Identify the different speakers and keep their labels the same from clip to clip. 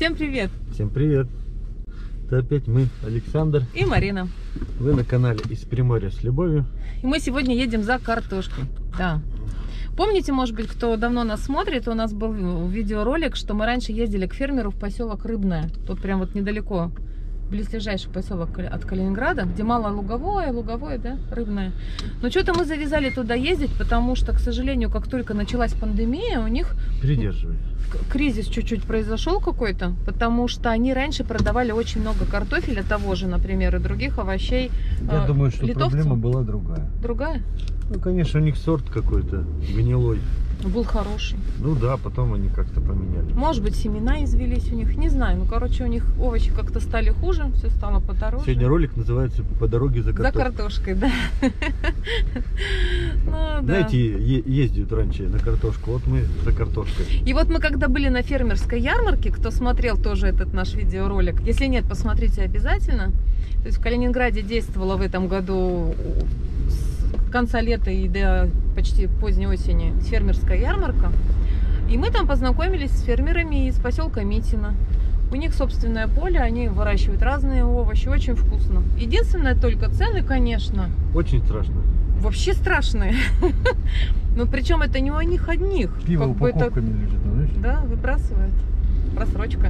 Speaker 1: Всем привет!
Speaker 2: Всем привет! Это опять мы, Александр
Speaker 1: И Марина.
Speaker 2: Вы на канале Из Приморья с любовью.
Speaker 1: И мы сегодня едем за картошкой. Да. Помните, может быть, кто давно нас смотрит, у нас был видеоролик, что мы раньше ездили к фермеру в поселок Рыбное. Тут прям вот недалеко, близлежащий поселок от Калининграда, где мало луговое, да, Рыбное. Но что-то мы завязали туда ездить, потому что, к сожалению, как только началась пандемия, у них кризис чуть-чуть произошел какой-то, потому что они раньше продавали очень много картофеля, того же, например, и других овощей.
Speaker 2: Я думаю, что
Speaker 1: литовцам.
Speaker 2: проблема была другая.
Speaker 1: Другая?
Speaker 2: Ну, конечно, у них сорт какой-то гнилой.
Speaker 1: Был хороший.
Speaker 2: Ну да, потом они как-то поменяли.
Speaker 1: Может быть, семена извелись у них, не знаю. Ну, короче, у них овощи как-то стали хуже, все стало подороже.
Speaker 2: Сегодня ролик называется «По дороге за картошкой».
Speaker 1: За картошкой, да.
Speaker 2: Знаете, ездят раньше на картошку, вот мы за картошкой.
Speaker 1: И вот мы когда были на фермерской ярмарке, кто смотрел тоже этот наш видеоролик, если нет, посмотрите обязательно. То есть в Калининграде действовала в этом году с конца лета и до почти поздней осени фермерская ярмарка. И мы там познакомились с фермерами из поселка Митино. У них собственное поле, они выращивают разные овощи, очень вкусно. Единственное, только цены, конечно.
Speaker 2: Очень страшно.
Speaker 1: Вообще страшные. Но причем это не у них одних.
Speaker 2: Пиво упаковками лежит, знаешь?
Speaker 1: Да, выбрасывают. Просрочка.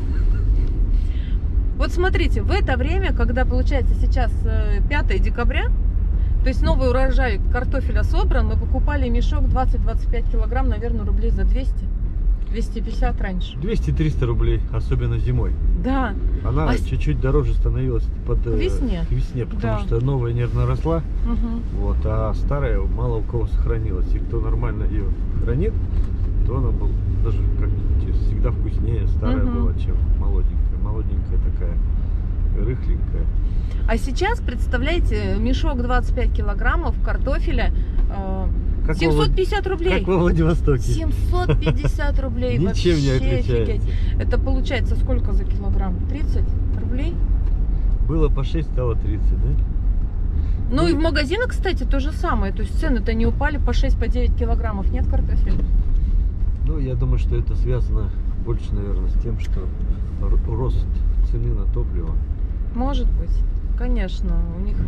Speaker 1: Вот смотрите, в это время, когда получается сейчас 5 декабря, то есть новый урожай картофеля собран, мы покупали мешок 20-25 килограмм, наверное, рублей за 200. 250 раньше.
Speaker 2: 200-300 рублей, особенно зимой.
Speaker 1: Да.
Speaker 2: Она чуть-чуть дороже становилась к весне, потому что новая нервно росла, вот, а старая мало у кого сохранилась. И кто нормально ее хранит, то она была даже как всегда вкуснее старая была, чем молоденькая. Молоденькая такая, рыхленькая.
Speaker 1: А сейчас, представляете, мешок 25 килограммов картофеля 750 рублей.
Speaker 2: Как во Владивостоке.
Speaker 1: 750 рублей.
Speaker 2: Ничем не отличается.
Speaker 1: Это получается сколько за килограмм? 30 рублей?
Speaker 2: Было по 6, стало 30, да?
Speaker 1: Ну и в магазинах, кстати, то же самое. То есть цены-то не упали по 6-9 килограммов. Нет картофеля?
Speaker 2: Ну, я думаю, что это связано больше, наверное, с тем, что рост цены на топливо.
Speaker 1: Может быть. Конечно, у них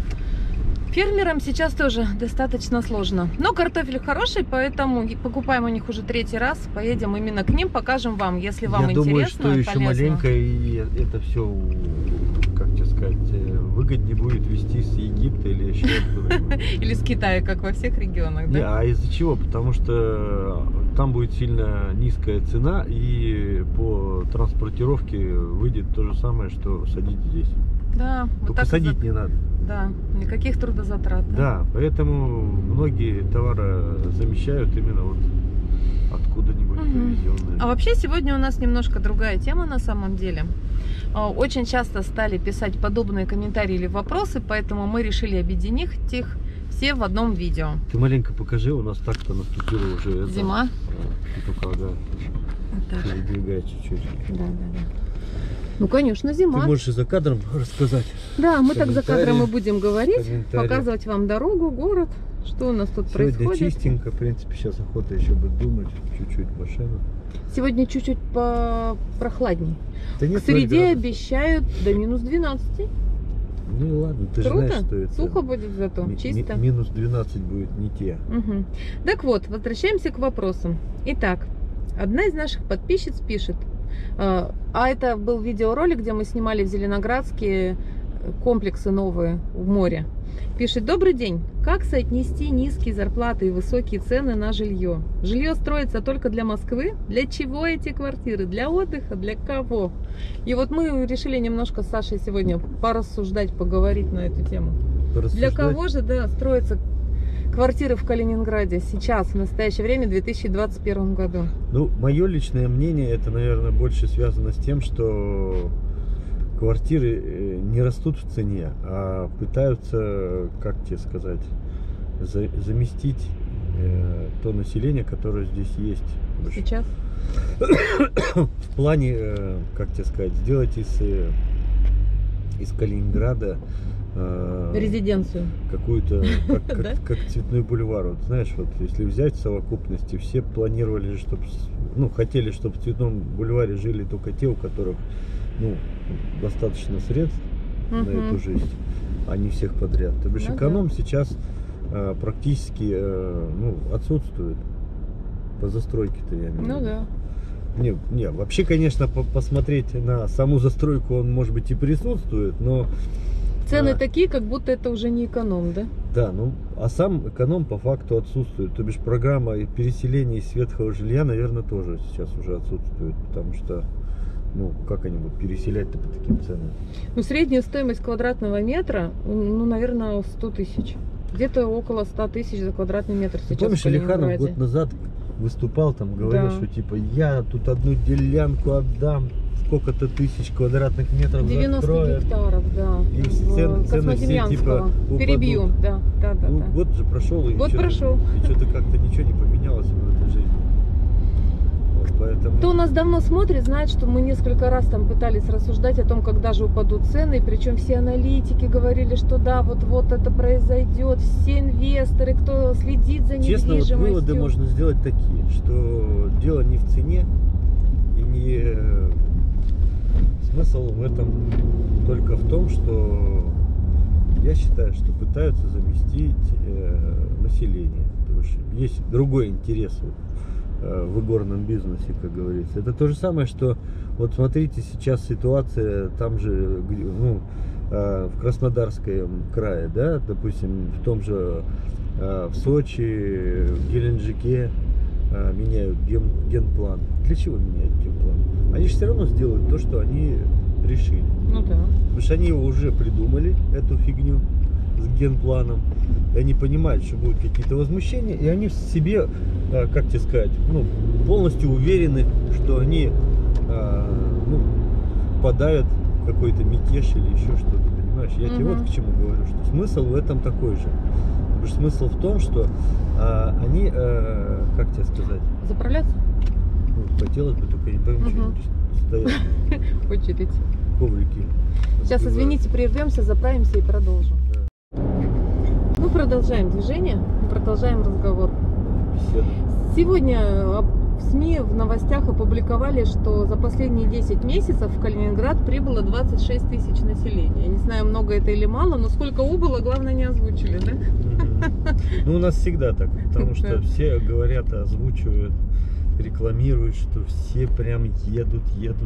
Speaker 1: фермерам сейчас тоже достаточно сложно. Но картофель хороший, поэтому покупаем у них уже 3-й раз. Поедем именно к ним, покажем вам, если вам интересно.
Speaker 2: Я думаю, что еще маленько, и это все, как тебе сказать, выгоднее будет везти с Египта или еще откуда-нибудь.
Speaker 1: Или с Китая, как во всех регионах, да?
Speaker 2: Не, а из-за чего? Потому что там будет сильно низкая цена, и по транспортировке выйдет то же самое, что садить здесь.
Speaker 1: Да.
Speaker 2: Только вот садить не надо.
Speaker 1: Да, никаких трудозатрат.
Speaker 2: Да, поэтому многие товары замещают именно вот откуда-нибудь привезенные.
Speaker 1: А вообще сегодня у нас немножко другая тема на самом деле. Очень часто стали писать подобные комментарии или вопросы, поэтому мы решили объединить их все в одном видео.
Speaker 2: Ты маленько покажи, у нас так-то наступила уже
Speaker 1: зима.
Speaker 2: Только, да, передвигай чуть-чуть.
Speaker 1: Да. Ну, конечно, зима.
Speaker 2: Ты можешь и за кадром рассказать.
Speaker 1: Да, мы так за кадром и будем говорить, показывать вам дорогу, город, что у нас тут происходит.
Speaker 2: Сегодня чистенько, в принципе, сейчас охота еще будет думать, чуть-чуть машину.
Speaker 1: Сегодня чуть-чуть прохладней.
Speaker 2: Да нет,
Speaker 1: к среде обещают до минус 12.
Speaker 2: Ну ладно, ты
Speaker 1: Круто?
Speaker 2: же знаешь, что это...
Speaker 1: Сухо будет зато, чисто.
Speaker 2: Минус 12 будет не те.
Speaker 1: Так вот, возвращаемся к вопросам. Итак, одна из наших подписчиц пишет, а это был видеоролик, где мы снимали в Зеленоградске комплексы новые в море. Пишет: добрый день. Как соотнести низкие зарплаты и высокие цены на жилье? Жилье строится только для Москвы? Для чего эти квартиры? Для отдыха? Для кого? И вот мы решили немножко с Сашей сегодня порассуждать, поговорить на эту тему. Для кого же, да, строятся квартиры в Калининграде сейчас, в настоящее время, в 2021 году?
Speaker 2: Ну, мое личное мнение, это, наверное, больше связано с тем, что квартиры не растут в цене, а пытаются, как тебе сказать, заместить то население, которое здесь есть.
Speaker 1: Сейчас?
Speaker 2: В плане, как тебе сказать, сделать из из Калининграда
Speaker 1: резиденцию
Speaker 2: какую-то, как Цветной бульвар. Вот, знаешь, вот если взять в совокупности, все планировали, чтобы, ну, хотели, чтобы в Цветном бульваре жили только те, у которых, ну, достаточно средств на эту жизнь, а не всех подряд. То бишь эконом сейчас практически ну, отсутствует по застройке-то, я имею в виду.
Speaker 1: Ну да.
Speaker 2: Не, вообще, конечно, посмотреть на саму застройку он, может быть, и присутствует, но
Speaker 1: цены такие, как будто это уже не эконом, да?
Speaker 2: Да, ну, а сам эконом по факту отсутствует. То бишь программа переселения из ветхого жилья, наверное, тоже сейчас уже отсутствует, потому что, ну, как они будут переселять-то по таким ценам?
Speaker 1: Ну, средняя стоимость квадратного метра, ну, наверное, 100 тысяч. Где-то около 100 тысяч за квадратный метр сейчас.
Speaker 2: Помнишь, Алиханов год назад выступал, там, говорил, что, типа, я тут одну делянку отдам, сколько-то тысяч квадратных метров
Speaker 1: 90
Speaker 2: закроют.
Speaker 1: Гектаров, да.
Speaker 2: И цены все, типа,
Speaker 1: перебью, да.
Speaker 2: Ну, год же прошел, и что-то как-то ничего не поменялось в этой жизни. Вот, поэтому...
Speaker 1: Кто нас давно смотрит, знает, что мы несколько раз там пытались рассуждать о том, когда же упадут цены, причем все аналитики говорили, что да, вот это произойдет, все инвесторы, кто следит за недвижимостью.
Speaker 2: Честно, вот выводы можно сделать такие, что дело не в цене и не... Смысл в этом только в том, что я считаю, что пытаются заместить население. Потому что есть другой интерес в игорном бизнесе, как говорится. Это то же самое, что вот смотрите, сейчас ситуация там же, ну, в Краснодарском крае, да, допустим, в том же в Сочи, в Геленджике меняют генплан. Для чего меняют генплан? Они же все равно сделают то, что они решили.
Speaker 1: Ну да.
Speaker 2: Потому что они его уже придумали, эту фигню с генпланом. И они понимают, что будут какие-то возмущения. И они в себе, как тебе сказать, ну, полностью уверены, что они ну, подавят какой-то мятеж или еще что-то. Понимаешь? Я тебе вот к чему говорю, что смысл в этом такой же. Потому что смысл в том, что они, как тебе сказать?
Speaker 1: Заправляться?
Speaker 2: Ну, хотелось бы, только я не пойму, что стоят.
Speaker 1: Очередь.
Speaker 2: Коврики.
Speaker 1: Сейчас, извините, прервемся, заправимся и продолжим. Да. Мы продолжаем движение, продолжаем разговор.
Speaker 2: Беседа.
Speaker 1: Сегодня в СМИ, в новостях опубликовали, что за последние 10 месяцев в Калининград прибыло 26 тысяч населения. Я не знаю, много это или мало, но сколько убыло, главное, не озвучили, да?
Speaker 2: Ну, у нас всегда так, потому что все говорят, озвучивают, рекламируют, что все прям едут.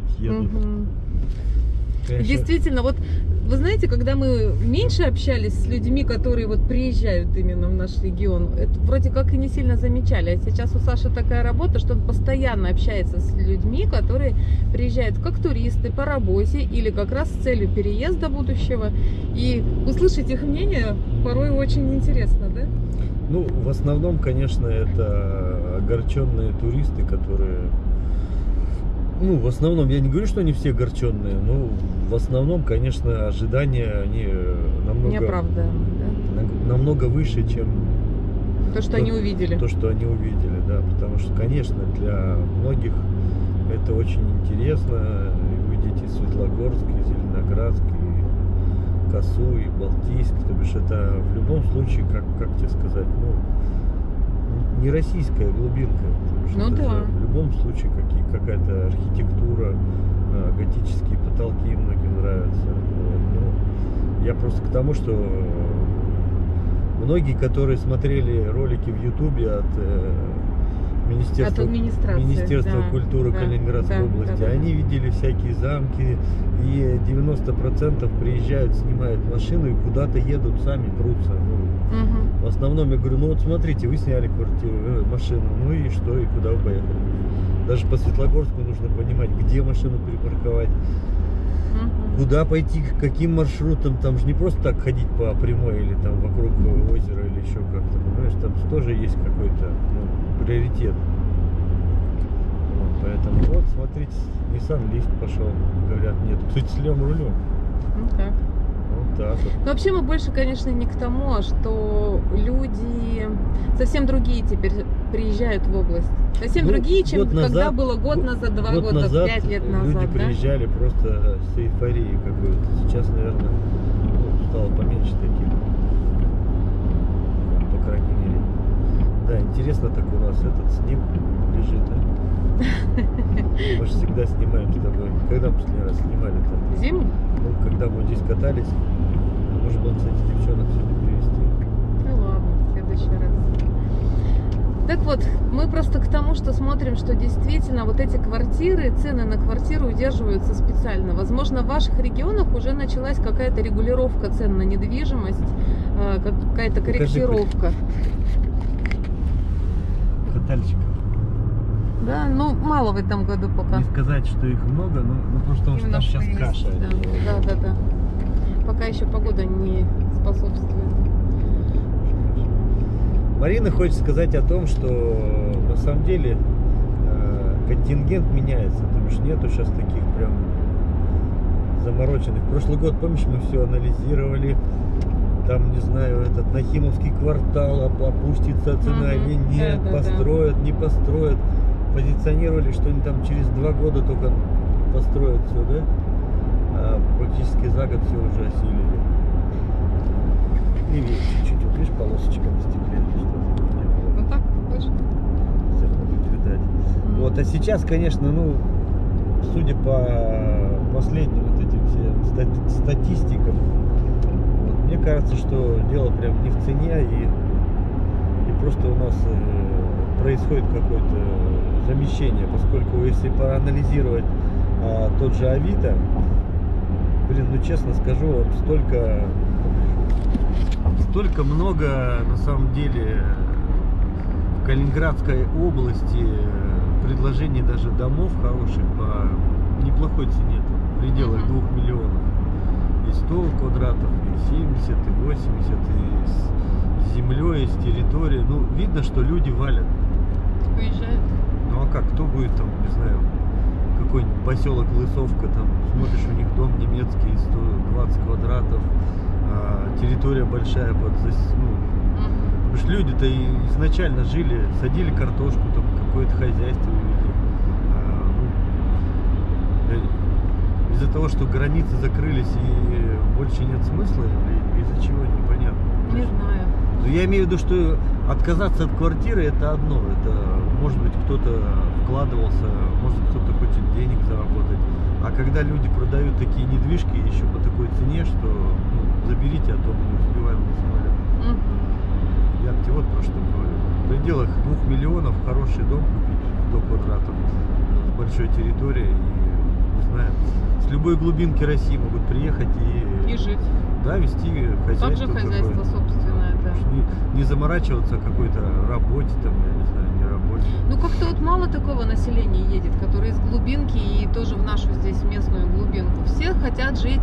Speaker 2: Конечно.
Speaker 1: Действительно, вот вы знаете, когда мы меньше общались с людьми, которые вот приезжают именно в наш регион, это вроде как и не сильно замечали. А сейчас у Саши такая работа, что он постоянно общается с людьми, которые приезжают как туристы по работе или как раз с целью переезда будущего. И услышать их мнение порой очень интересно, да?
Speaker 2: Ну, в основном, конечно, это огорченные туристы, которые... Ну, в основном, я не говорю, что они все огорченные, но в основном, конечно, ожидания, они намного выше, чем
Speaker 1: то, что они увидели.
Speaker 2: То, что они увидели, да, потому что, конечно, для многих это очень интересно, увидеть и Светлогорск, и Зеленоградск, и Косу, и Балтийск, то бишь это в любом случае, как тебе сказать, ну, не российская глубинка.
Speaker 1: Ну да.
Speaker 2: В любом случае какая-то архитектура, готические потолки многим нравятся. Вот. Ну, я просто к тому, что многие, которые смотрели ролики в Ютубе от Министерства культуры Калининградской области, они видели всякие замки, и 90% приезжают, снимают машину и куда-то едут, сами прутся. Ну, в основном я говорю, ну вот смотрите, вы сняли машину, ну и что, и куда вы поехали? Даже по Светлогорску нужно понимать, где машину припарковать, куда пойти, каким маршрутом. Там же не просто так ходить по прямой или там вокруг озера или еще как-то, понимаешь, там тоже есть какой-то приоритет. Вот, поэтому вот, смотрите, Nissan Leaf пошел, говорят, нет. Кстати, с левым рулем.
Speaker 1: Так.
Speaker 2: Вот факилитатор.
Speaker 1: Но вообще мы больше, конечно, не к тому, а что люди совсем другие теперь приезжают в область. Совсем другие, чем когда было год назад, 2 года,
Speaker 2: назад
Speaker 1: 5 лет назад.
Speaker 2: Люди приезжали просто с эйфорией какой-то. Сейчас, наверное, стало поменьше таких. По крайней мере. Да, интересно так у нас этот снег лежит, да? Мы же всегда снимаем с тобой. Когда мы последний раз снимали-то?
Speaker 1: Зиму?
Speaker 2: Ну, когда мы здесь катались. Может быть, кстати, девчонок сегодня привезти.
Speaker 1: Ну ладно, в следующий раз. Так вот, мы просто к тому, что смотрим, что действительно вот эти квартиры, цены на квартиру удерживаются специально. Возможно, в ваших регионах уже началась какая-то регулировка цен на недвижимость, какая-то корректировка.
Speaker 2: Хотельчиков.
Speaker 1: Да, ну мало в этом году пока.
Speaker 2: Не сказать, что их много, но просто потому что там сейчас
Speaker 1: есть,
Speaker 2: каша.
Speaker 1: Да. Пока еще погода не способствует.
Speaker 2: Марина хочет сказать о том, что на самом деле контингент меняется. То есть нету сейчас таких прям замороченных. Прошлый год, помнишь, мы все анализировали. Там, не знаю, этот Нахимовский квартал, опустится цена или нет, построят, не построят. Позиционировали, что они там через 2 года только построят все, да? А практически за год все уже осилили. Левее чуть-чуть, вот видишь, полосочка на стекле.
Speaker 1: Ну так, точно.
Speaker 2: Будет видать. Вот, а сейчас, конечно, ну, судя по последним вот этим всем статистикам, вот, мне кажется, что дело прям не в цене, и просто у нас происходит какое-то замещение, поскольку если проанализировать тот же Авито, блин, ну честно скажу, вот столько много на самом деле в Калининградской области предложений даже домов хороших по неплохой цене, в пределах 2 миллионов. И 100 квадратов, и 70, и 80, и с землей, и с территорией. Ну, видно, что люди валят.
Speaker 1: Уезжают.
Speaker 2: Ну а как, кто будет там, не знаю, какой-нибудь поселок Лысовка, там, смотришь, у них дом немецкий, 120 квадратов, территория большая, потому что люди-то изначально жили, садили картошку, там, какое-то хозяйство вели. Из-за того, что границы закрылись и больше нет смысла, или из-за чего, непонятно.
Speaker 1: Не знаю.
Speaker 2: Но я имею в виду, что отказаться от квартиры это одно, это может быть кто-то вкладывался, может кто-то хочет денег заработать, а когда люди продают такие недвижки еще по такой цене, что заберите, а то мы не успеваем на самолет. Я тебе вот про что говорю. В пределах 2 миллионов хороший дом купить, 100 квадратов, с большой территорией, и, не знаю, с любой глубинки России могут приехать и
Speaker 1: жить.
Speaker 2: Да, вести хозяйство.
Speaker 1: Также хозяйство собственное, да.
Speaker 2: Не заморачиваться о какой-то работе, там, я не знаю, не работе.
Speaker 1: Ну, как-то вот мало такого населения едет, которые из глубинки и тоже в нашу здесь местную глубинку. Все хотят жить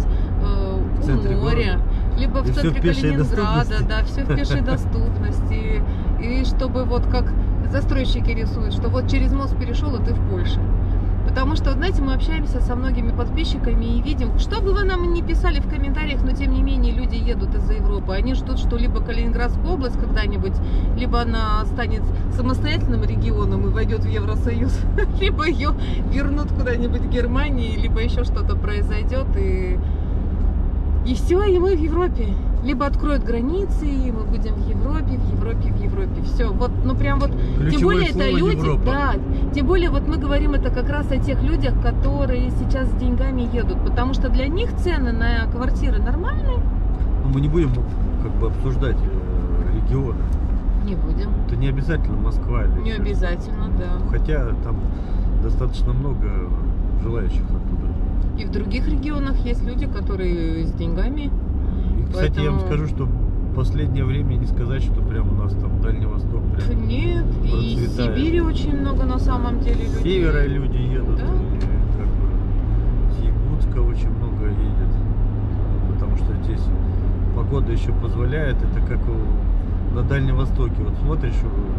Speaker 1: у моря, либо в центре Калининграда, да, все в пешей доступности. И чтобы вот как застройщики рисуют, что вот через мост перешел, и ты в Польше. Потому что, знаете, мы общаемся со многими подписчиками и видим, что бы вы нам ни писали в комментариях, но тем не менее люди едут из-за Европы. Они ждут, что либо Калининградская область когда-нибудь, либо она станет самостоятельным регионом и войдет в Евросоюз, либо ее вернут куда-нибудь в Германию, либо еще что-то произойдет, и все, и мы в Европе. Либо откроют границы, и мы будем в Европе, в Европе, в Европе. Все, вот, ну прям вот.
Speaker 2: Ключевое
Speaker 1: тем более это люди,
Speaker 2: Европа.
Speaker 1: да. Тем более вот мы говорим это как раз о тех людях, которые сейчас с деньгами едут, потому что для них цены на квартиры нормальные.
Speaker 2: Но мы не будем как бы обсуждать регионы.
Speaker 1: Не будем.
Speaker 2: Это не обязательно Москва. Или
Speaker 1: не обязательно, да.
Speaker 2: Хотя там достаточно много желающих оттуда.
Speaker 1: И в других регионах есть люди, которые с деньгами.
Speaker 2: И, кстати,
Speaker 1: поэтому...
Speaker 2: я вам скажу, что в последнее время не сказать, что прям у нас там Дальний Восток прям
Speaker 1: нет,
Speaker 2: процветает.
Speaker 1: И из Сибири очень много на самом деле людей.
Speaker 2: С севера люди едут,
Speaker 1: да?
Speaker 2: И как бы с Якутска очень много едет. Потому что здесь погода еще позволяет, это как на Дальнем Востоке. Вот смотришь,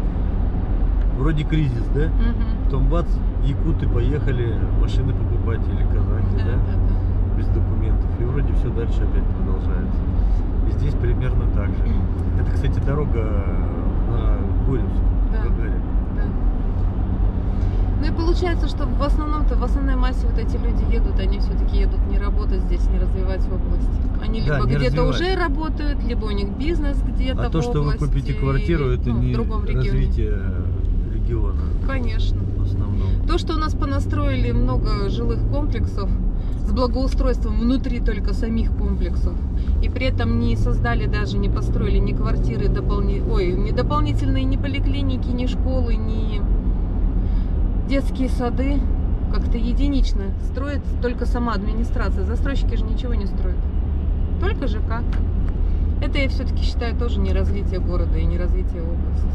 Speaker 2: вроде кризис, да?
Speaker 1: Угу.
Speaker 2: Потом бац, якуты поехали машины покупать или казахи, да? без документов. И вроде все дальше опять продолжается. И здесь примерно так же. Это, кстати, дорога на Гурьевск.
Speaker 1: Да. Да. Ну и получается, что в основной массе вот эти люди едут, они все-таки едут не работать здесь, не развивать область. Они либо где-то уже работают, либо у них бизнес где-то в области.
Speaker 2: А то, что вы купите квартиру, это не развитие региона.
Speaker 1: Конечно.
Speaker 2: В основном.
Speaker 1: То, что у нас понастроили много жилых комплексов с благоустройством внутри только самих комплексов, и при этом не создали даже, не построили ни квартиры, ни дополнительные, ни поликлиники, ни школы, ни детские сады, как-то единично строит только сама администрация. Застройщики же ничего не строят, только ЖК. Это я все-таки считаю тоже не развитие города и не развитие области.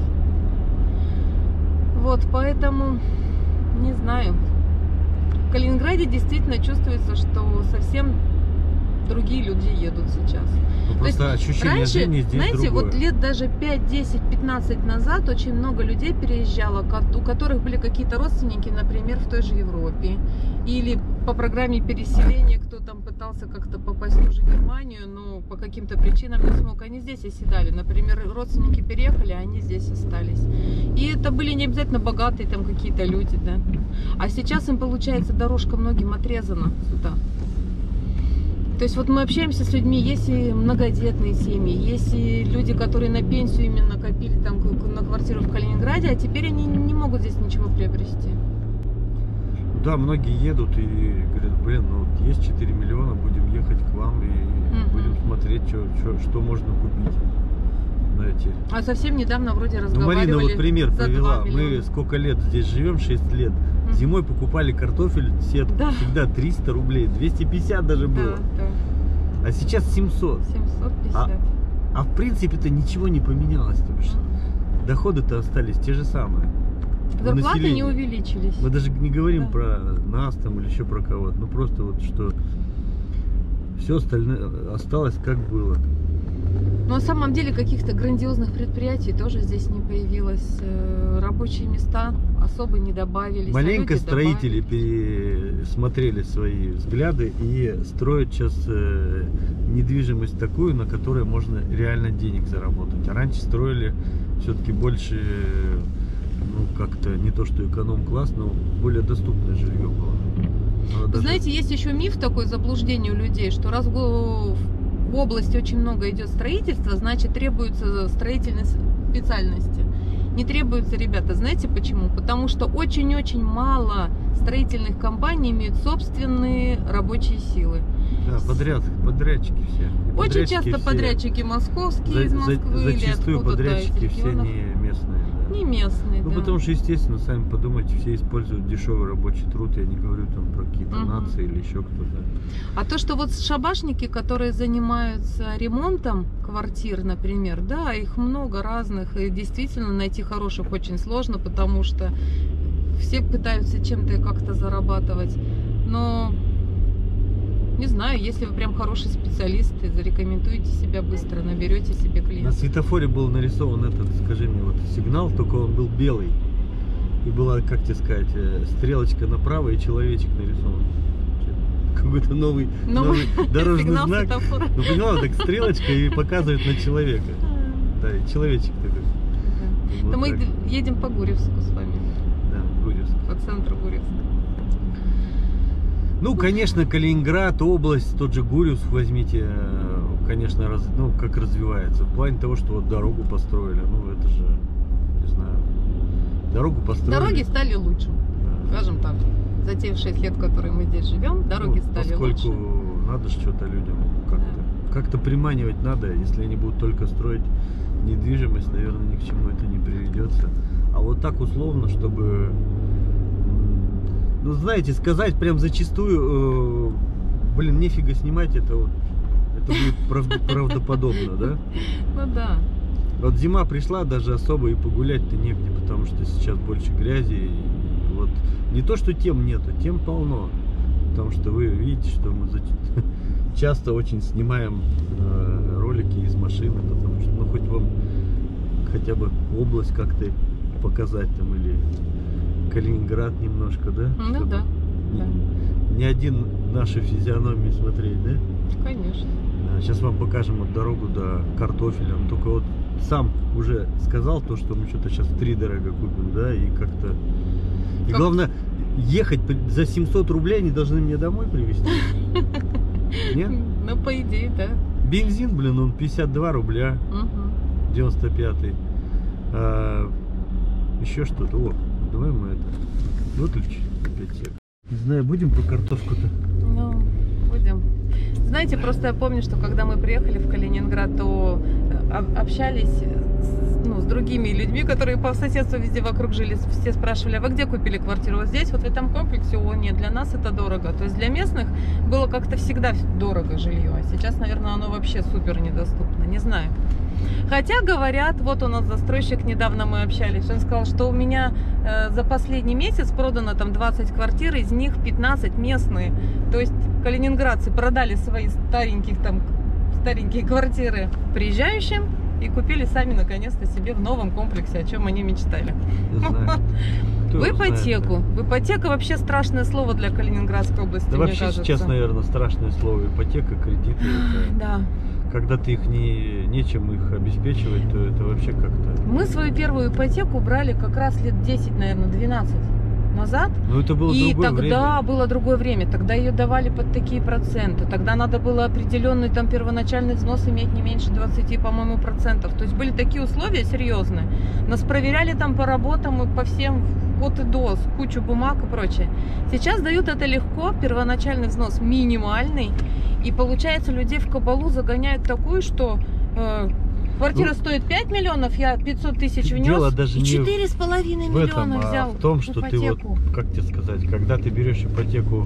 Speaker 1: Вот, поэтому не знаю. В Калининграде действительно чувствуется, что совсем другие люди едут сейчас.
Speaker 2: Ну, просто ощущение
Speaker 1: раньше,
Speaker 2: жизни здесь
Speaker 1: знаете,
Speaker 2: другое.
Speaker 1: вот лет даже 5, 10, 15 назад очень много людей переезжало, у которых были какие-то родственники, например, в той же Европе. Или по программе переселения, кто там пытался как-то попасть в ту же Германию, но по каким-то причинам не смог. Они здесь оседали. Например, родственники переехали, а они здесь остались. И это были не обязательно богатые там какие-то люди, да. А сейчас им, получается, дорожка многим отрезана сюда. То есть вот мы общаемся с людьми, есть и многодетные семьи, есть и люди, которые на пенсию именно копили там на квартиру в Калининграде, а теперь они не могут здесь ничего приобрести.
Speaker 2: Да, многие едут и говорят, блин, ну вот есть 4 миллиона, будем ехать к вам и будем смотреть, что можно купить на эти.
Speaker 1: А совсем недавно вроде разговаривали.
Speaker 2: Ну, Марина вот пример привела, мы сколько лет здесь живем, 6 лет. Зимой покупали картофель, сетку, всегда 300 рублей, 250 даже было. Да. А сейчас 700.
Speaker 1: 750.
Speaker 2: А в принципе-то ничего не поменялось. То бишь, доходы-то остались те же самые.
Speaker 1: Зарплаты не увеличились.
Speaker 2: Мы даже не говорим про нас там или еще про кого-то. Ну просто вот что все остальное осталось как было.
Speaker 1: Но на самом деле каких-то грандиозных предприятий тоже здесь не появилось. Рабочие места особо не добавились.
Speaker 2: Маленько строители пересмотрели свои взгляды и строят сейчас недвижимость такую, на которой можно реально денег заработать. А раньше строили все-таки больше, ну как-то не то что эконом-класс, но более доступное жилье было.
Speaker 1: Вы знаете, есть еще миф такой, заблуждение у людей, что раз в области очень много идет строительства, значит требуются строительные специальности. Не требуются, ребята, знаете почему? Потому что очень-очень мало строительных компаний имеют собственные рабочие силы.
Speaker 2: Да, подрядчики все.
Speaker 1: Очень часто подрядчики московские, из Москвы или откуда-то,
Speaker 2: подрядчики все не местные. Да.
Speaker 1: Не местные,
Speaker 2: Ну, потому что, естественно, сами подумайте, все используют дешевый рабочий труд. Я не говорю там про какие-то нации или еще кто-то.
Speaker 1: А то, что вот шабашники, которые занимаются ремонтом квартир, например, да, их много разных. И действительно найти хороших очень сложно, потому что все пытаются чем-то как-то зарабатывать. Но не знаю, если вы прям хороший специалист, зарекомендуете себя быстро, наберете себе клиентов.
Speaker 2: На светофоре был нарисован этот, скажи мне, вот сигнал, только он был белый. И была, как тебе сказать, стрелочка направо и человечек нарисован. Какой-то новый дорожный знак. Светофора. Ну, поняла, так стрелочка и показывает на человека. Да, и человечек такой.
Speaker 1: Да. Вот мы едем по Гурьевску с вами.
Speaker 2: Да, Гурьевск.
Speaker 1: По центру Гурьевска.
Speaker 2: Ну, конечно, Калининград, область, тот же Гурьевск возьмите, конечно, как развивается. В плане того, что вот дорогу построили, ну, это же, не знаю, дорогу построили.
Speaker 1: Дороги стали лучше, скажем так. За те 6 лет, которые мы здесь живем, дороги стали лучше.
Speaker 2: Поскольку надо что-то людям как-то приманивать надо, если они будут только строить недвижимость, наверное, ни к чему это не приведется. А вот так условно, чтобы... Ну, знаете, сказать прям зачастую, блин, нефига снимать, это будет правдоподобно, да?
Speaker 1: Ну да.
Speaker 2: Вот зима пришла, даже особо и погулять-то негде, потому что сейчас больше грязи. И вот не то, что тем нету, тем полно. Потому что вы видите, что мы часто очень снимаем ролики из машины, потому что, ну, хоть вам хотя бы область как-то показать там или... Калининград немножко, да?
Speaker 1: Ну да.
Speaker 2: не один наши физиономии смотреть, да?
Speaker 1: Конечно.
Speaker 2: Сейчас вам покажем вот дорогу до картофеля. Он только вот сам уже сказал то, что мы что-то сейчас втридорога купим, да, и как-то... И главное, ехать за 700 рублей они должны мне домой привезти. Нет?
Speaker 1: Ну, по идее, да.
Speaker 2: Бензин, блин, он 52 рубля. 95-й. Еще что-то. О, давай мы это выключим. Не знаю, будем про картошку-то?
Speaker 1: Ну, будем. Знаете, просто я помню, что когда мы приехали в Калининград, то общались с другими людьми, которые по соседству везде вокруг жили. Все спрашивали, а вы где купили квартиру? Вот здесь, вот в этом комплексе? О, нет, для нас это дорого. То есть для местных было как-то всегда дорого жилье. А сейчас, наверное, оно вообще супер недоступно. Не знаю. Хотя говорят, вот у нас застройщик, недавно мы общались, он сказал, что у меня за последний месяц продано там 20 квартир, из них 15 местные. То есть калининградцы продали свои старенькие квартиры приезжающим и купили сами наконец-то себе в новом комплексе, о чем они мечтали. В ипотеку. В ипотека вообще страшное слово для Калининградской области,
Speaker 2: да,
Speaker 1: мне
Speaker 2: вообще
Speaker 1: кажется.
Speaker 2: Сейчас, наверное, страшное слово. Ипотека, кредиты.
Speaker 1: Да.
Speaker 2: Когда ты их нечем их обеспечивать, то это вообще как-то...
Speaker 1: Мы свою первую ипотеку брали как раз лет 10, наверное, 12 назад.
Speaker 2: Но это было другое время.
Speaker 1: И тогда было другое время. Тогда ее давали под такие проценты. Тогда надо было определенный там первоначальный взнос иметь не меньше 20, по-моему, процентов. То есть были такие условия серьезные. Нас проверяли там по работам и по всем от и до, кучу бумаг и прочее. Сейчас дают это легко, первоначальный взнос минимальный. И получается, людей в кабалу загоняют такую, что квартира стоит 5 миллионов, я 500 тысяч внес,
Speaker 2: дело даже
Speaker 1: и
Speaker 2: не
Speaker 1: 4,5 миллиона взял.
Speaker 2: В том, что ипотеку. Ты вот, как тебе сказать, когда ты берешь ипотеку,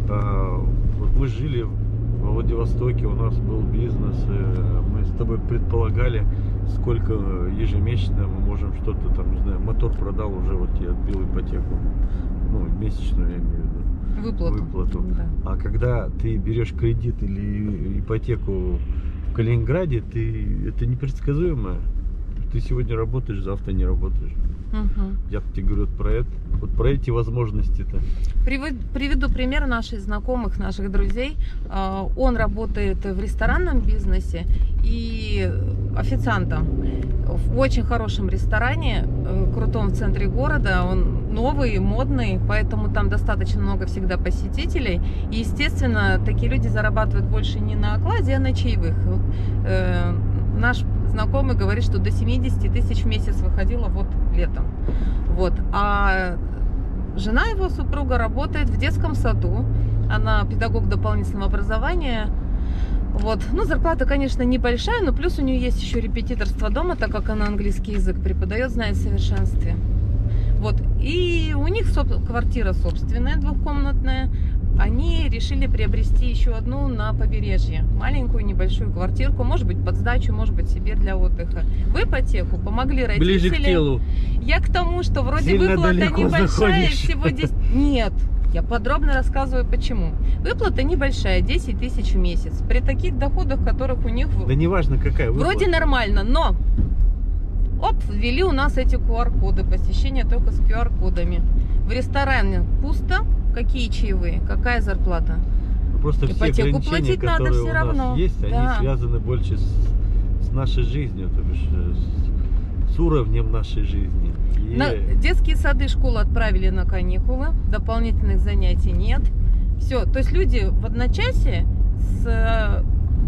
Speaker 2: вот мы жили в Владивостоке, у нас был бизнес, мы с тобой предполагали, сколько ежемесячно мы можем что-то там, не знаю, мотор продал, уже вот я отбил ипотеку, ну, месячную, я имею в виду. Выплату. Да. А когда ты берешь кредит или ипотеку в Калининграде, это непредсказуемо. Ты сегодня работаешь, завтра не работаешь. Я тебе говорю вот про эти возможности-то.
Speaker 1: Приведу пример наших знакомых, наших друзей. Он работает в ресторанном бизнесе и официантом в очень хорошем ресторане, крутом в центре города. Он новый, модный, поэтому там достаточно много всегда посетителей. И, естественно, такие люди зарабатывают больше не на окладе, а на чаевых. Наш знакомый говорит, что до 70 тысяч в месяц выходило вот летом. Вот. А жена его, супруга, работает в детском саду. Она педагог дополнительного образования. Вот. Ну, зарплата, конечно, небольшая, но плюс у нее есть еще репетиторство дома, так как она английский язык преподает, знает в совершенстве. Вот. И у них квартира собственная, двухкомнатная. Они решили приобрести еще одну на побережье. Маленькую, небольшую квартирку. Может быть, под сдачу, может быть, себе для отдыха. В ипотеку помогли родители.
Speaker 2: Ближе к телу.
Speaker 1: Я к тому, что вроде
Speaker 2: сильно
Speaker 1: выплата небольшая,
Speaker 2: заходишь.
Speaker 1: всего 10... Нет. Я подробно рассказываю, почему. Выплата небольшая, 10 тысяч в месяц. При таких доходах, которых у них...
Speaker 2: Да неважно, какая выплата.
Speaker 1: Вроде нормально, но... Оп, ввели у нас эти QR-коды. Посещение только с QR-кодами. В ресторане пусто. Какие чаевые? Какая зарплата?
Speaker 2: Просто
Speaker 1: ипотеку
Speaker 2: все ограничения,
Speaker 1: платить надо
Speaker 2: которые
Speaker 1: все
Speaker 2: у
Speaker 1: равно.
Speaker 2: нас есть,
Speaker 1: Да.
Speaker 2: они связаны больше с нашей жизнью, то бишь с уровнем нашей жизни.
Speaker 1: Детские сады, школы отправили на каникулы, дополнительных занятий нет. Все, то есть люди в одночасье с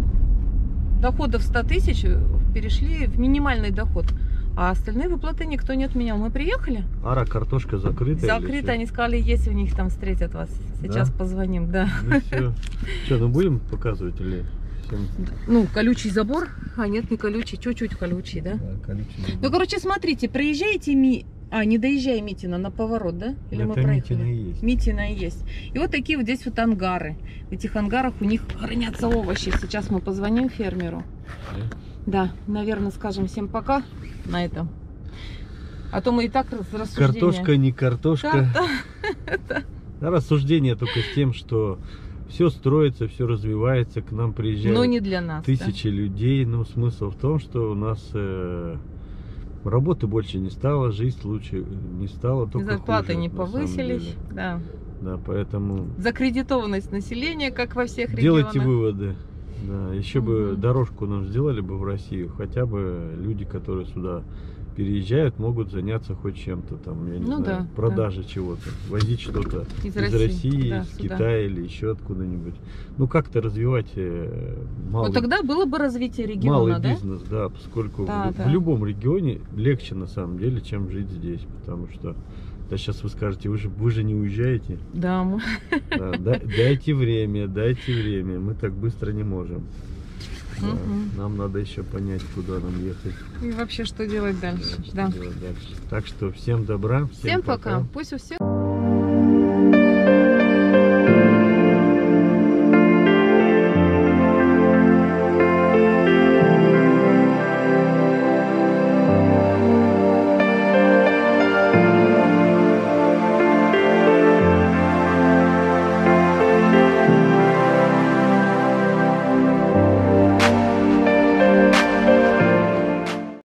Speaker 1: доходов 100 тысяч перешли в минимальный доход. А остальные выплаты никто не отменял. Мы приехали.
Speaker 2: Ара, картошка закрыта?
Speaker 1: Закрыта, они сказали, если у них там встретят вас. Сейчас позвоним, да.
Speaker 2: Ну все. Что, ну будем показывать или...
Speaker 1: Ну, колючий забор. А нет, не колючий, чуть-чуть колючий, да?
Speaker 2: Да, колючий забор.
Speaker 1: Ну, короче, смотрите, проезжаете не доезжая Митина на поворот, да? Или мы проехали?
Speaker 2: Митина и есть.
Speaker 1: Митина и есть. И вот такие вот здесь вот ангары. В этих ангарах у них хранятся овощи. Сейчас мы позвоним фермеру. Да, наверное, скажем всем пока на этом. А то мы и так рассуждения.
Speaker 2: Картошка, не картошка. Рассуждение только с тем, что все строится, все развивается, к нам приезжают
Speaker 1: но не для нас,
Speaker 2: тысячи людей. Но смысл в том, что у нас работы больше не стало, жизнь лучше не стала.
Speaker 1: Зарплаты не повысились. Да.
Speaker 2: Да, поэтому...
Speaker 1: Закредитованность населения, как во всех
Speaker 2: Делайте
Speaker 1: регионах.
Speaker 2: выводы. Да, еще бы дорожку нам сделали бы в Россию, хотя бы люди, которые сюда переезжают, могут заняться хоть чем-то там, я не знаю, продажей чего-то, возить что-то из России, из Китая или еще откуда-нибудь. Ну, как-то развивать малый,
Speaker 1: вот тогда было бы развитие региона,
Speaker 2: малый бизнес, да, поскольку в любом регионе легче на самом деле, чем жить здесь, потому что да, сейчас вы скажете, вы же не уезжаете.
Speaker 1: Да.
Speaker 2: Да, дайте время, мы так быстро не можем. Да, нам надо еще понять, куда нам ехать.
Speaker 1: И вообще, что делать дальше.
Speaker 2: Да. Делать дальше. Так что всем добра.
Speaker 1: Всем пока. Пусть у всех...